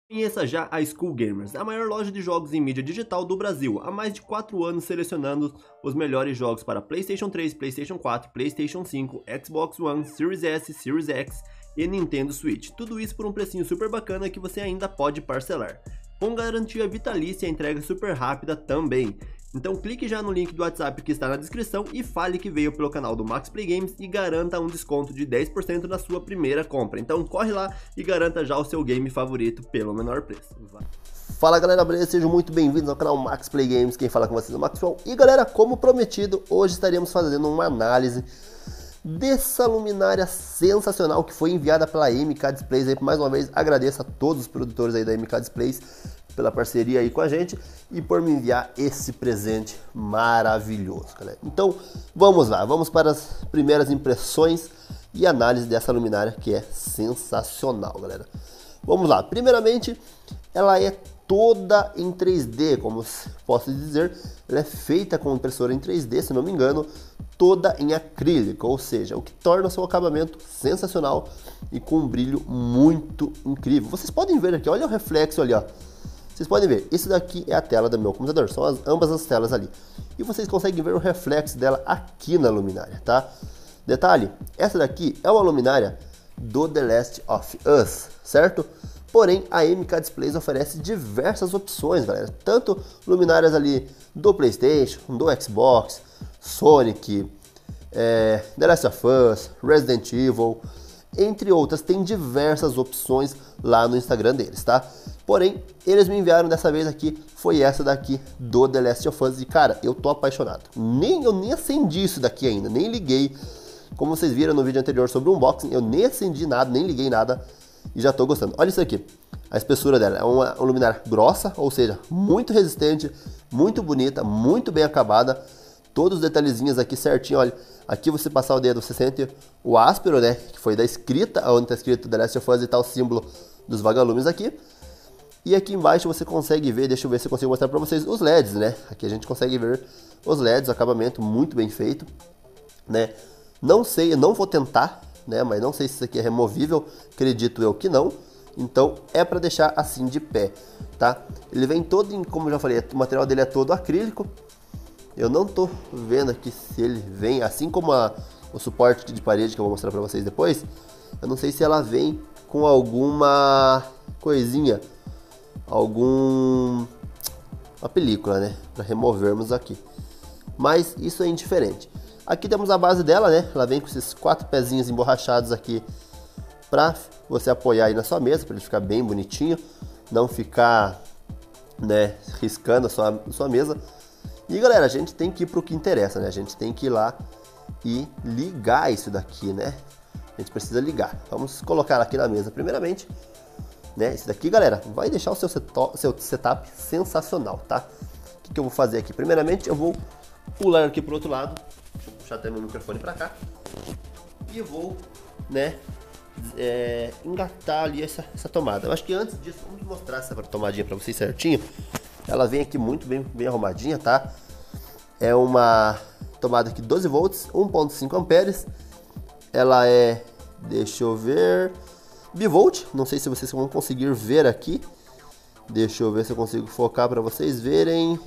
Conheça já a Skull Gamers, a maior loja de jogos em mídia digital do Brasil, há mais de 4 anos selecionando os melhores jogos para PlayStation 3, PlayStation 4, PlayStation 5, Xbox One, Series S, Series X e Nintendo Switch. Tudo isso por um precinho super bacana que você ainda pode parcelar. Com garantia vitalícia e entrega super rápida também. Então clique já no link do WhatsApp que está na descrição e fale que veio pelo canal do Max Play Games e garanta um desconto de 10% na sua primeira compra. Então corre lá e garanta já o seu game favorito pelo menor preço. Fala galera, beleza? Sejam muito bem-vindos ao canal Max Play Games, quem fala com vocês é o Maxwell. E galera, como prometido, hoje estaremos fazendo uma análise dessa luminária sensacional que foi enviada pela MK Displays. Aí, mais uma vez, agradeço a todos os produtores aí da MK Displays pela parceria aí com a gente e por me enviar esse presente maravilhoso, galera. Então, vamos lá, vamos para as primeiras impressões e análise dessa luminária que é sensacional, galera. Vamos lá, primeiramente, ela é toda em 3D, como posso dizer, ela é feita com impressora em 3D, se não me engano, toda em acrílico, ou seja, o que torna o seu acabamento sensacional e com um brilho muito incrível. Vocês podem ver aqui, olha o reflexo ali, ó. Vocês podem ver, isso daqui é a tela do meu computador, são ambas as telas ali. E vocês conseguem ver o reflexo dela aqui na luminária, tá? Detalhe, essa daqui é uma luminária do The Last of Us, certo? Porém, a MK Displays oferece diversas opções, galera. Tanto luminárias ali do PlayStation, do Xbox, Sonic, The Last of Us, Resident Evil, entre outras. Tem diversas opções lá no Instagram deles, tá? Porém, eles me enviaram dessa vez aqui, foi essa daqui do The Last of Us. E cara, eu tô apaixonado. Eu nem acendi isso daqui ainda, nem liguei. Como vocês viram no vídeo anterior sobre o unboxing, eu nem acendi nada, nem liguei nada. E já tô gostando. Olha isso aqui, a espessura dela é uma luminária grossa, ou seja, muito resistente, muito bonita, muito bem acabada. Todos os detalhezinhos aqui certinho, olha. Aqui você passar o dedo, você sente o áspero, né, que foi da escrita, onde tá escrito The Last of Us e tá o símbolo dos vagalumes aqui. E aqui embaixo você consegue ver, deixa eu ver se eu consigo mostrar pra vocês, os LEDs, né. Aqui a gente consegue ver os LEDs, o acabamento muito bem feito, né. Não sei, eu não vou tentar, né, mas não sei se isso aqui é removível, acredito eu que não. Então é para deixar assim de pé, tá? Ele vem todo em, como eu já falei, o material dele é todo acrílico. Eu não tô vendo aqui se ele vem, assim como o suporte de parede que eu vou mostrar para vocês depois. Eu não sei se ela vem com alguma coisinha, uma película, né, para removermos aqui. Mas isso é indiferente. Aqui temos a base dela, né? Ela vem com esses 4 pezinhos emborrachados aqui para você apoiar aí na sua mesa, para ele ficar bem bonitinho, não ficar, né, riscando a sua mesa. E galera, a gente tem que ir pro que interessa, né? A gente tem que ir lá e ligar isso daqui, né? A gente precisa ligar. Vamos colocar aqui na mesa primeiramente, né? Esse daqui, galera, vai deixar o seu setup sensacional, tá? O que eu vou fazer aqui? Primeiramente, eu vou pular aqui pro outro lado. Deixa eu puxar até meu microfone para cá. E vou, né, engatar ali essa tomada. Eu acho que antes disso, vamos mostrar essa tomadinha para vocês certinho. Ela vem aqui muito bem arrumadinha, tá? É uma tomada aqui 12 volts, 1.5 amperes. Ela é, deixa eu ver, bivolt. Não sei se vocês vão conseguir ver aqui. Deixa eu ver se eu consigo focar para vocês verem.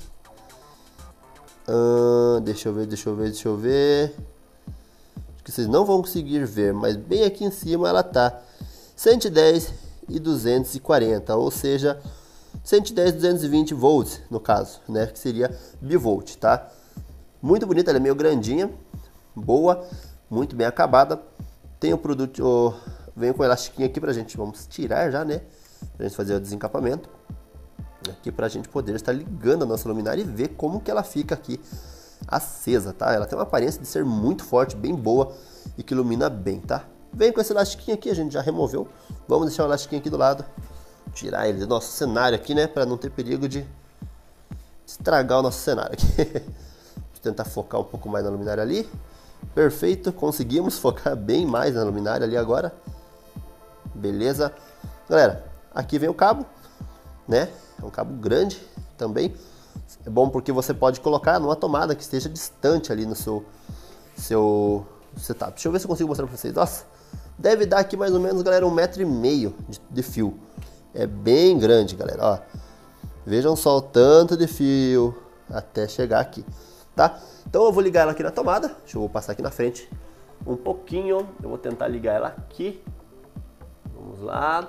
Deixa eu ver. Acho que vocês não vão conseguir ver, mas bem aqui em cima ela tá 110 e 240, ou seja, 110 e 220 volts no caso, né, que seria bivolt, tá? Muito bonita, ela é meio grandinha, boa, muito bem acabada. Tem o produto, vem com elastiquinho aqui pra gente, vamos tirar já, né, pra gente fazer o desencapamento. Aqui pra gente poder estar ligando a nossa luminária e ver como que ela fica aqui acesa, tá? Ela tem uma aparência de ser muito forte, bem boa e que ilumina bem, tá? Vem com esse elastiquinho aqui, a gente já removeu. Vamos deixar o elastiquinho aqui do lado, tirar ele do nosso cenário aqui, né? Para não ter perigo de estragar o nosso cenário aqui. Vou tentar focar um pouco mais na luminária ali. Perfeito, conseguimos focar bem mais na luminária ali agora. Beleza. Galera, aqui vem o cabo, né? É um cabo grande também. É bom porque você pode colocar numa tomada que esteja distante ali no seu setup. Deixa eu ver se eu consigo mostrar para vocês. Nossa, deve dar aqui mais ou menos, galera, 1,5 m de fio. É bem grande, galera, ó. Vejam só o tanto de fio até chegar aqui, tá? Então eu vou ligar ela aqui na tomada. Deixa eu passar aqui na frente um pouquinho. Eu vou tentar ligar ela aqui. Vamos lá.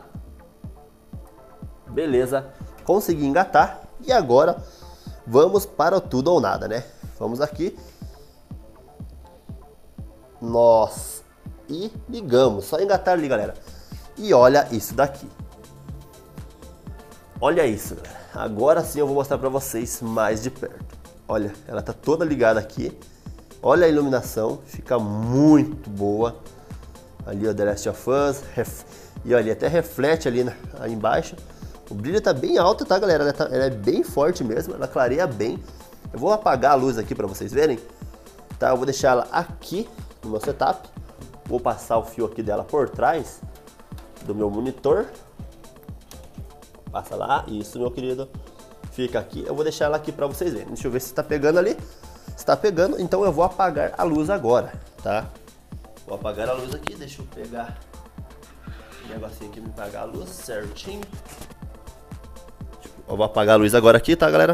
Beleza. Consegui engatar. E agora vamos para o tudo ou nada, né? Vamos aqui. Nossa. E ligamos. Só engatar ali, galera. E olha isso daqui. Olha isso, galera. Agora sim eu vou mostrar para vocês mais de perto. Olha, ela tá toda ligada aqui. Olha a iluminação, fica muito boa. Ali o The Last of Us. E olha, até reflete ali aí embaixo. O brilho tá bem alto, tá, galera? Ela é bem forte mesmo, ela clareia bem. Eu vou apagar a luz aqui para vocês verem. Tá, eu vou deixar ela aqui no meu setup. Vou passar o fio aqui dela por trás do meu monitor. Passa lá, isso, meu querido. Fica aqui, eu vou deixar ela aqui para vocês verem. Deixa eu ver se está pegando ali. Está pegando, então eu vou apagar a luz agora, tá? Vou apagar a luz aqui, deixa eu pegar o negocinho aqui, me apagar a luz certinho. Eu vou apagar a luz agora aqui, tá, galera?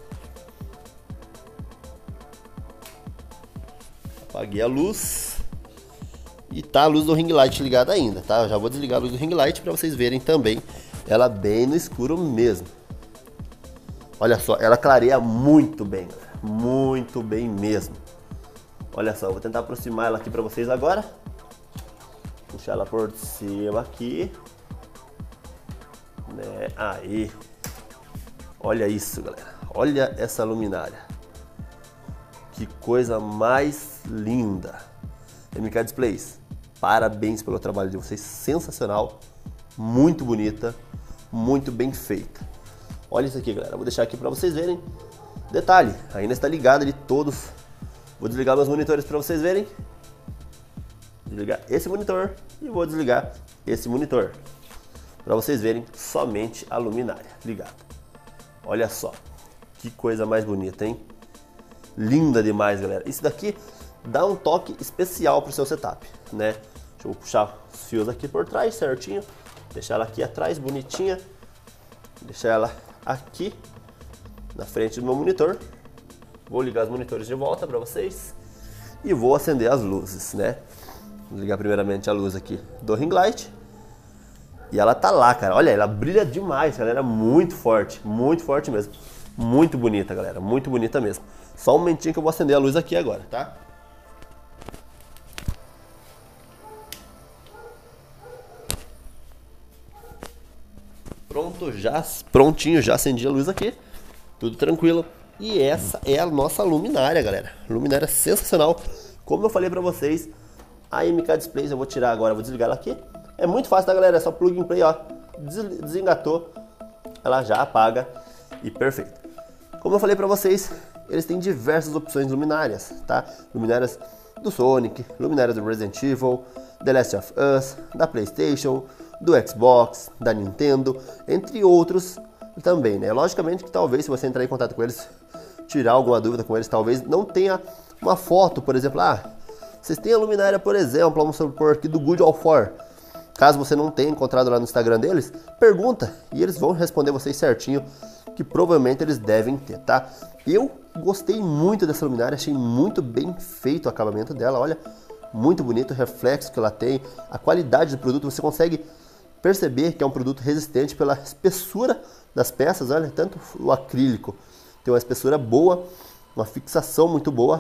Apaguei a luz. E tá a luz do ring light ligada ainda, tá? Eu já vou desligar a luz do ring light para vocês verem também ela bem no escuro mesmo. Olha só, ela clareia muito bem, galera. Muito bem mesmo. Olha só, eu vou tentar aproximar ela aqui para vocês agora. Puxar ela por cima aqui. Né? Aí. Olha isso, galera. Olha essa luminária. Que coisa mais linda. MK Displays, parabéns pelo trabalho de vocês. Sensacional. Muito bonita. Muito bem feita. Olha isso aqui, galera. Vou deixar aqui para vocês verem. Detalhe, ainda está ligado ali todos. Vou desligar meus monitores para vocês verem. Desligar esse monitor e vou desligar esse monitor para vocês verem somente a luminária ligada. Olha só, que coisa mais bonita, hein? Linda demais, galera. Isso daqui dá um toque especial para o seu setup, né? Deixa eu puxar os fios aqui por trás certinho. Deixar ela aqui atrás, bonitinha. Deixar ela aqui na frente do meu monitor. Vou ligar os monitores de volta para vocês. E vou acender as luzes, né? Vou ligar primeiramente a luz aqui do ring light. E ela tá lá, cara. Olha, ela brilha demais, galera. Muito forte mesmo. Muito bonita, galera. Muito bonita mesmo. Só um momentinho que eu vou acender a luz aqui agora, tá? Prontinho, já acendi a luz aqui. Tudo tranquilo. E essa é a nossa luminária, galera. Luminária sensacional. Como eu falei pra vocês, a MK Displays eu vou tirar agora, vou desligar ela aqui. É muito fácil, tá, galera? É só plug and play, ó. Desengatou, ela já apaga e perfeito. Como eu falei pra vocês, eles têm diversas opções de luminárias, tá? Luminárias do Sonic, luminárias do Resident Evil, The Last of Us, da PlayStation, do Xbox, da Nintendo, entre outros também, né? Logicamente que talvez se você entrar em contato com eles, tirar alguma dúvida com eles, talvez não tenha uma foto, por exemplo, vocês têm a luminária, por exemplo, vamos supor aqui do God of War. Caso você não tenha encontrado lá no Instagram deles, pergunta e eles vão responder vocês certinho, que provavelmente eles devem ter, tá? Eu gostei muito dessa luminária, achei muito bem feito o acabamento dela, olha, muito bonito o reflexo que ela tem, a qualidade do produto, você consegue perceber que é um produto resistente pela espessura das peças, olha, tanto o acrílico tem uma espessura boa, uma fixação muito boa,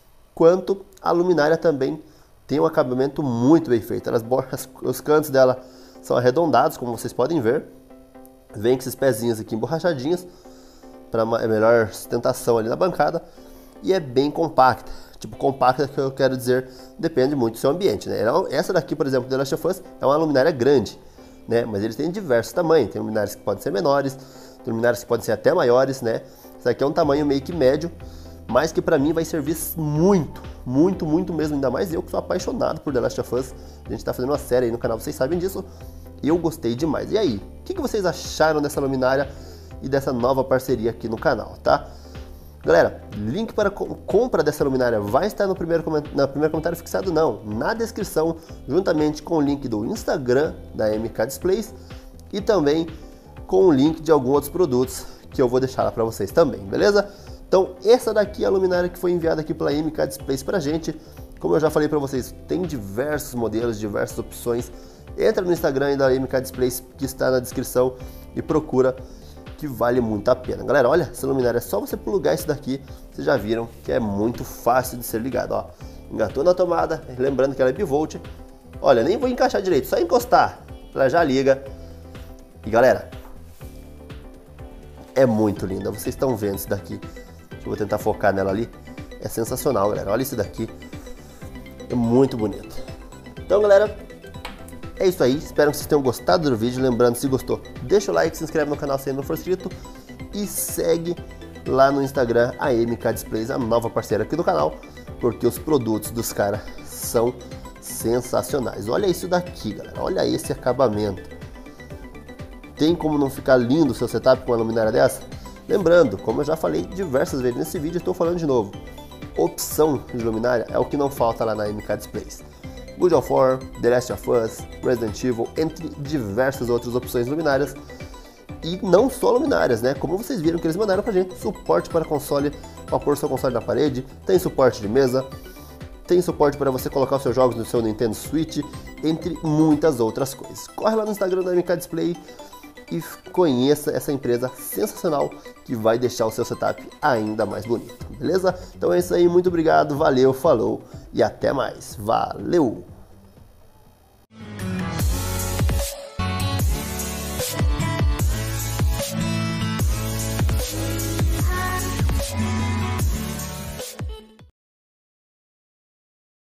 quanto a luminária também tem um acabamento muito bem feito. Os cantos dela são arredondados, como vocês podem ver, vem com esses pezinhos aqui emborrachadinhos, para melhor sustentação ali na bancada, e é bem compacta. Tipo, compacta que eu quero dizer, depende muito do seu ambiente, né? Essa daqui, por exemplo, The Last of Us, é uma luminária grande, né? Mas eles têm diversos tamanhos, tem luminárias que podem ser menores, tem luminárias que podem ser até maiores, né? Essa aqui é um tamanho meio que médio, mas que pra mim vai servir muito mesmo, ainda mais eu que sou apaixonado por The Last of Us. A gente tá fazendo uma série aí no canal, vocês sabem disso. Eu gostei demais. E aí, o que vocês acharam dessa luminária e dessa nova parceria aqui no canal, tá? Galera, link para compra dessa luminária vai estar no primeiro comentário fixado, não, na descrição, juntamente com o link do Instagram da MK Displays e também com o link de alguns outros produtos que eu vou deixar lá para vocês também, beleza? Então essa daqui é a luminária que foi enviada aqui pela MK Displays pra gente. Como eu já falei para vocês, tem diversos modelos, diversas opções. Entra no Instagram da MK Displays que está na descrição e procura, que vale muito a pena. Galera, olha, essa luminária é só você plugar isso daqui, vocês já viram que é muito fácil de ser ligado, ó. Engatou na tomada, lembrando que ela é bivolt. Olha, nem vou encaixar direito, só encostar, ela já liga. E galera, é muito linda, vocês estão vendo isso daqui. Eu vou tentar focar nela ali. É sensacional, galera, olha isso daqui. É muito bonito. Então, galera, é isso aí, espero que vocês tenham gostado do vídeo. Lembrando, se gostou, deixa o like, se inscreve no canal se ainda não for inscrito e segue lá no Instagram a MK Displays, a nova parceira aqui do canal, porque os produtos dos caras são sensacionais. Olha isso daqui, galera, olha esse acabamento. Tem como não ficar lindo o seu setup com uma luminária dessa? Lembrando, como eu já falei diversas vezes nesse vídeo, estou falando de novo, opção de luminária é o que não falta lá na MK Displays. God of War, The Last of Us, Resident Evil, entre diversas outras opções luminárias. E não só luminárias, né? Como vocês viram que eles mandaram pra gente, suporte para console, para pôr seu console na parede, tem suporte de mesa, tem suporte para você colocar os seus jogos no seu Nintendo Switch, entre muitas outras coisas. Corre lá no Instagram da MK Display e conheça essa empresa sensacional que vai deixar o seu setup ainda mais bonito, beleza? Então é isso aí, muito obrigado, valeu, falou e até mais, valeu!